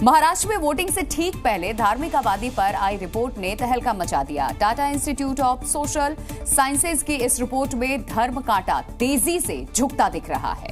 महाराष्ट्र में वोटिंग से ठीक पहले धार्मिक आबादी पर आई रिपोर्ट ने तहलका मचा दिया। Tata institute of social sciences की इस रिपोर्ट में धर्म कांटा तेजी से झुकता दिख रहा है।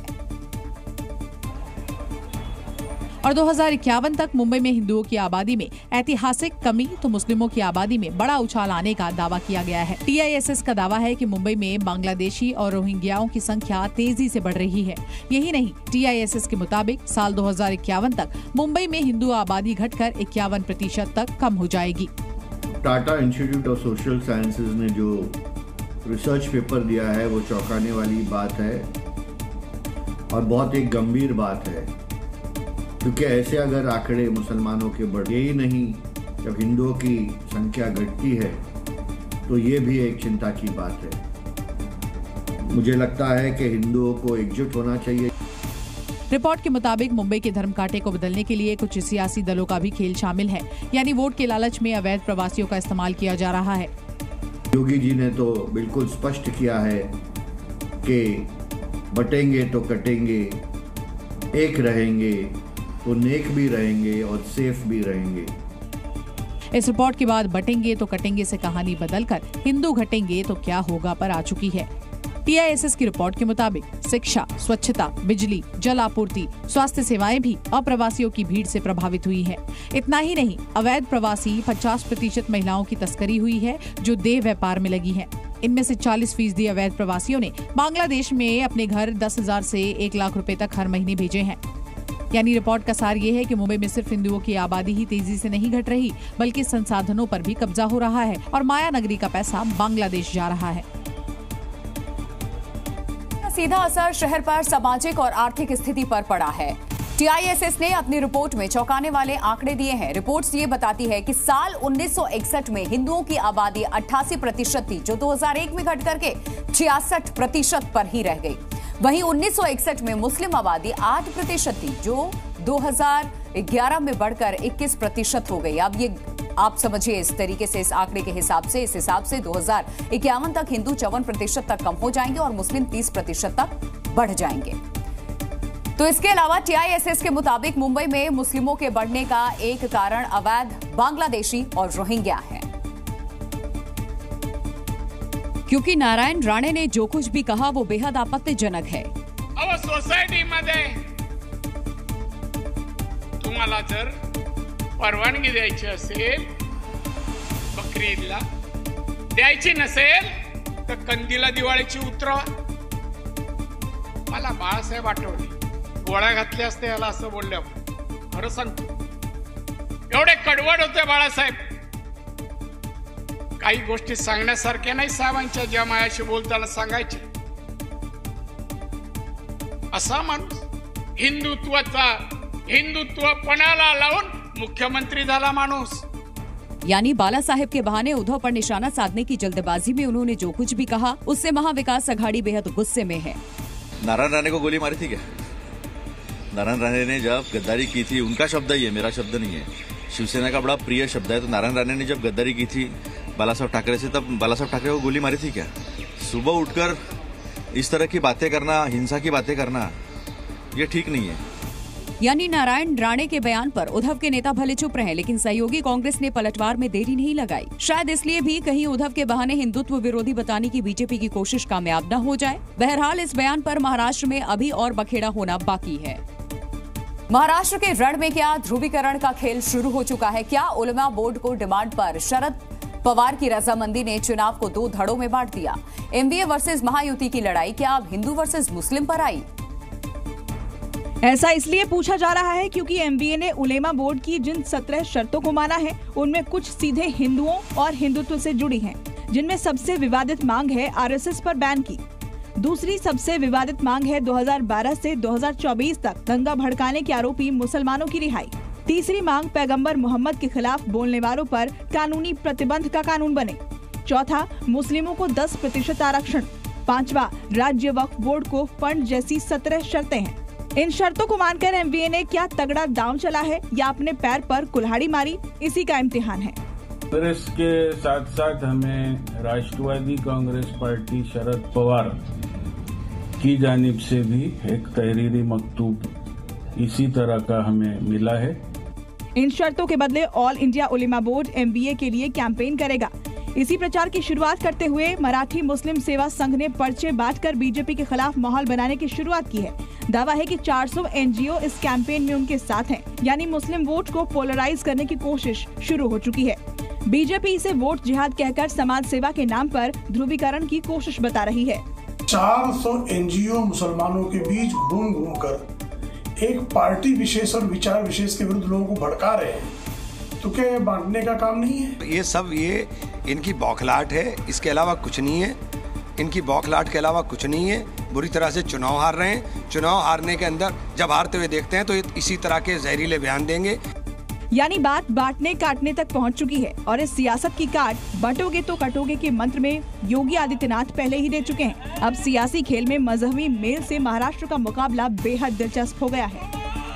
और 2051 तक मुंबई में हिंदुओं की आबादी में ऐतिहासिक कमी तो मुस्लिमों की आबादी में बड़ा उछाल आने का दावा किया गया है। TISS का दावा है कि मुंबई में बांग्लादेशी और रोहिंग्याओं की संख्या तेजी से बढ़ रही है। यही नहीं, TISS के मुताबिक साल 2051 तक मुंबई में हिंदू आबादी घटकर 51% तक कम हो जाएगी। Tata institute of social sciences ने जो रिसर्च पेपर दिया है वो चौंकाने वाली बात है और बहुत एक गंभीर बात है, क्योंकि ऐसे अगर आंकड़े मुसलमानों के बढ़े ही नहीं, जब हिंदुओं की संख्या घटती है तो ये भी एक चिंता की बात है। मुझे लगता है कि हिंदुओं को एकजुट होना चाहिए। रिपोर्ट के मुताबिक मुंबई के धर्म कांटे को बदलने के लिए कुछ सियासी दलों का भी खेल शामिल है, यानी वोट के लालच में अवैध प्रवासियों का इस्तेमाल किया जा रहा है। योगी जी ने तो बिल्कुल स्पष्ट किया है कि बटेंगे तो कटेंगे, एक रहेंगे तो नेक भी रहेंगे और सेफ भी रहेंगे। इस रिपोर्ट के बाद बटेंगे तो कटेंगे से कहानी बदलकर हिंदू घटेंगे तो क्या होगा पर आ चुकी है। TISS की रिपोर्ट के मुताबिक शिक्षा, स्वच्छता, बिजली, जल आपूर्ति, स्वास्थ्य सेवाएं भी अप्रवासियों की भीड़ से प्रभावित हुई है। इतना ही नहीं, अवैध प्रवासी 50% महिलाओं की तस्करी हुई है जो देह व्यापार में लगी है। इनमें से 40% अवैध प्रवासियों ने बांग्लादेश में अपने घर 10,000 से 1 लाख रुपए तक हर महीने भेजे हैं। यानी रिपोर्ट का सार ये है कि मुंबई में सिर्फ हिंदुओं की आबादी ही तेजी से नहीं घट रही, बल्कि संसाधनों पर भी कब्जा हो रहा है और माया नगरी का पैसा बांग्लादेश जा रहा है। सीधा असर शहर पर सामाजिक और आर्थिक स्थिति पर पड़ा है। TISS ने अपनी रिपोर्ट में चौंकाने वाले आंकड़े दिए हैं। रिपोर्ट ये बताती है कि साल 1961 में हिंदुओं की आबादी 88% थी, जो 2001 में घट करके 66% पर ही रह गई। वहीं 1961 में मुस्लिम आबादी 8% थी, जो 2011 में बढ़कर 21% हो गई। अब ये आप समझिए इस तरीके से, इस आंकड़े के हिसाब से, इस हिसाब से 2051 तक हिंदू 54% तक कम हो जाएंगे और मुस्लिम 30% तक बढ़ जाएंगे। तो इसके अलावा TISS के मुताबिक मुंबई में मुस्लिमों के बढ़ने का एक कारण अवैध बांग्लादेशी और रोहिंग्या है। क्योंकि नारायण राणे ने जो कुछ भी कहा वो बेहद आपत्तिजनक है। अब सोसायटी मध्ये तुम्हाला जर परवानगी द्यायची असेल, बकरी ईदला द्यायची नसेल तर कंदीला दिवाळीची उतरवा। मला बाळासाहेब आठवले गोळ्या घातल्या असते याला असं बोलले आपण। खरं सांगतो, एवढे कडवड होते बाळासाहेब, काही गोष्टी सांगण्यासारख्या नाही। साहेबांच्या ज्या मायाशी बोलताना सांगायचे, असा माणूस हिंदुत्व पणाला लावून मुख्यमंत्री झाला माणूस। यानी बाला साहेब के बहाने उद्धव पर निशाना साधने की जल्दबाजी में उन्होंने जो कुछ भी कहा, उससे महाविकास अघाड़ी बेहद गुस्से में है। नारायण राणे को गोली मारी थी क्या? नारायण राणे ने जब गद्दारी की थी, उनका शब्द ही है, मेरा शब्द नहीं है, शिवसेना का बड़ा प्रिय शब्द है, तो नारायण राणे ने जब गद्दारी की थी बालासाहेब ठाकरे से, तब बालासाहेब ठाकरे को गोली मारी थी क्या? सुबह उठकर इस तरह की बातें करना, हिंसा की बातें करना, ये ठीक नहीं है। यानी नारायण राणे के बयान पर उद्धव के नेता भले चुप रहे, लेकिन सहयोगी कांग्रेस ने पलटवार में देरी नहीं लगाई। शायद इसलिए भी कहीं उद्धव के बहाने हिंदुत्व विरोधी बताने की बीजेपी की कोशिश कामयाब न हो जाए। बहरहाल इस बयान पर महाराष्ट्र में अभी और बखेड़ा होना बाकी है। महाराष्ट्र के रण में क्या ध्रुवीकरण का खेल शुरू हो चुका है? क्या उलमा बोर्ड को डिमांड पर शरद पवार की रजामंदी ने चुनाव को 2 धड़ों में बांट दिया? MBA वर्सेस महायुति की लड़ाई क्या अब हिंदू वर्सेस मुस्लिम पर आई? ऐसा इसलिए पूछा जा रहा है क्योंकि MBA ने उलेमा बोर्ड की जिन 17 शर्तों को माना है, उनमें कुछ सीधे हिंदुओं और हिंदुत्व से जुड़ी हैं, जिनमें सबसे विवादित मांग है RSS पर बैन की। दूसरी सबसे विवादित मांग है 2012 से 2024 तक दंगा भड़काने के आरोपी मुसलमानों की रिहाई। तीसरी मांग पैगंबर मोहम्मद के खिलाफ बोलने वालों पर कानूनी प्रतिबंध का कानून बने। चौथा, मुस्लिमों को 10% आरक्षण। पांचवा, राज्य वक्फ बोर्ड को फंड जैसी 17 शर्तें हैं। इन शर्तों को मानकर MBA ने क्या तगड़ा दांव चला है या अपने पैर पर कुल्हाड़ी मारी, इसी का इम्तिहान है। कांग्रेस के साथ साथ हमें राष्ट्रवादी कांग्रेस पार्टी शरद पवार की जानिब से भी एक तहरीरी मकतूब इसी तरह का हमें मिला है। इन शर्तों के बदले all India Ulema board MBA के लिए कैंपेन करेगा। इसी प्रचार की शुरुआत करते हुए मराठी मुस्लिम सेवा संघ ने पर्चे बांटकर बीजेपी के खिलाफ माहौल बनाने की शुरुआत की है। दावा है कि 400 NGO इस कैंपेन में उनके साथ हैं, यानी मुस्लिम वोट को पोलराइज करने की कोशिश शुरू हो चुकी है। बीजेपी इसे वोट जिहाद कहकर समाज सेवा के नाम पर ध्रुवीकरण की कोशिश बता रही है। 400 NGO मुसलमानों के बीच घूम घूम कर एक पार्टी विशेष और विचार विशेष के विरुद्ध लोगों को भड़का रहे हैं, तो क्या ये बांटने का काम नहीं है? ये सब ये इनकी बौखलाहट है, इसके अलावा कुछ नहीं है। इनकी बौखलाहट के अलावा कुछ नहीं है। बुरी तरह से चुनाव हार रहे हैं। चुनाव हारने के अंदर जब हारते हुए देखते हैं तो इसी तरह के जहरीले बयान देंगे। यानी बात बांटने काटने तक पहुंच चुकी है और इस सियासत की काट बंटोगे तो कटोगे के मंत्र में योगी आदित्यनाथ पहले ही दे चुके हैं। अब सियासी खेल में मजहबी मेल से महाराष्ट्र का मुकाबला बेहद दिलचस्प हो गया है।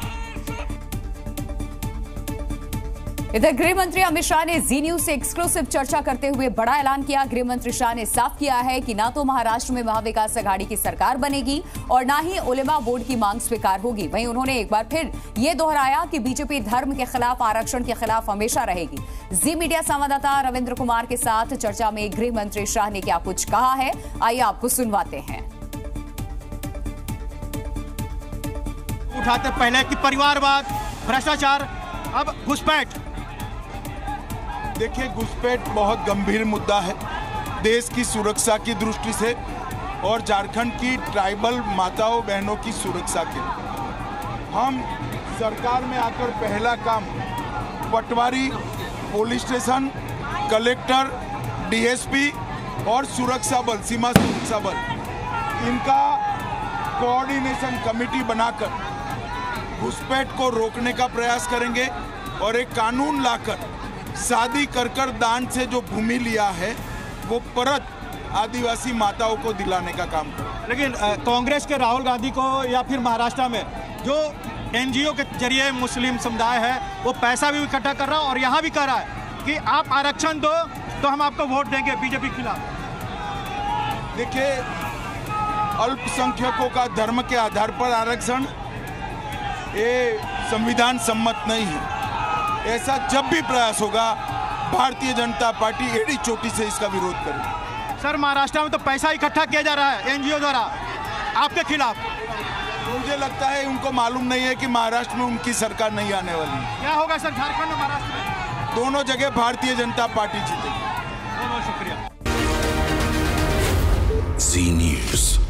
इधर गृह मंत्री अमित शाह ने जी न्यूज से एक्सक्लूसिव चर्चा करते हुए बड़ा ऐलान किया। गृह मंत्री शाह ने साफ किया है कि ना तो महाराष्ट्र में महाविकास अघाड़ी की सरकार बनेगी और ना ही उलेमा बोर्ड की मांग स्वीकार होगी। वहीं उन्होंने एक बार फिर ये दोहराया कि बीजेपी धर्म के खिलाफ, आरक्षण के खिलाफ हमेशा रहेगी। जी मीडिया संवाददाता रविंद्र कुमार के साथ चर्चा में गृह मंत्री शाह ने क्या कुछ कहा है, आइए आपको सुनवाते हैं। उठाते पहले कि परिवारवाद, भ्रष्टाचार, अब घुसपैठ। देखिए, घुसपैठ बहुत गंभीर मुद्दा है देश की सुरक्षा की दृष्टि से और झारखंड की ट्राइबल माताओं बहनों की सुरक्षा के लिए। हम सरकार में आकर पहला काम पटवारी, पुलिस स्टेशन, कलेक्टर, DSP और सुरक्षा बल, सीमा सुरक्षा बल, इनका कोऑर्डिनेशन कमेटी बनाकर घुसपैठ को रोकने का प्रयास करेंगे और एक कानून लाकर शादी कर दान से जो भूमि लिया है वो परत आदिवासी माताओं को दिलाने का काम करें। लेकिन कांग्रेस के राहुल गांधी को या फिर महाराष्ट्र में जो NGO के जरिए मुस्लिम समुदाय है वो पैसा भी इकट्ठा कर रहा है और यहाँ भी कह रहा है कि आप आरक्षण दो तो हम आपको वोट देंगे बीजेपी के खिलाफ। देखिए, अल्पसंख्यकों का धर्म के आधार पर आरक्षण ये संविधान सम्मत नहीं है। ऐसा जब भी प्रयास होगा भारतीय जनता पार्टी एड़ी चोटी से इसका विरोध करेगी। सर, महाराष्ट्र में तो पैसा इकट्ठा किया जा रहा है NGO द्वारा आपके खिलाफ। मुझे लगता है उनको मालूम नहीं है कि महाराष्ट्र में उनकी सरकार नहीं आने वाली। क्या होगा सर झारखंड और महाराष्ट्र में? दोनों जगह भारतीय जनता पार्टी जीतेगी। बहुत शुक्रिया। जी न्यूज़।